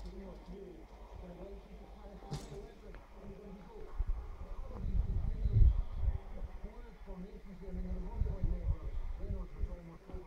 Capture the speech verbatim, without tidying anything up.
Formations, I mean, there was one boy there, Reynolds was almost